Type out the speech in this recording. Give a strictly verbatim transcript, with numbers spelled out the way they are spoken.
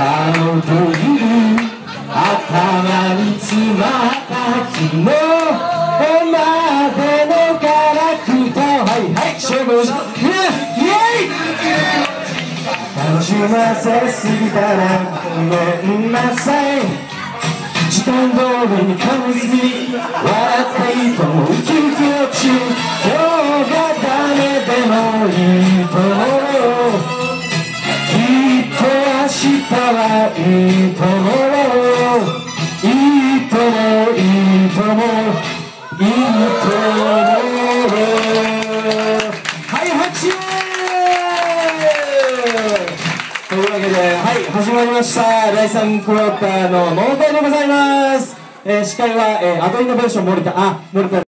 顔という頭に詰まった昨日までのガラクタはいはい勝負しイエイ楽しませすぎたらごめんなさい時間通りに噛みすぎ笑っていいと思うウキウキ落ち今日がダメでもいいと思うきっと明日はいいと思ういいともいいともいいと思うはい拍手というわけではい始まりましただいさんクォーターの納会でございます、えー、司会は、えー、アドイノベーション森田あ森田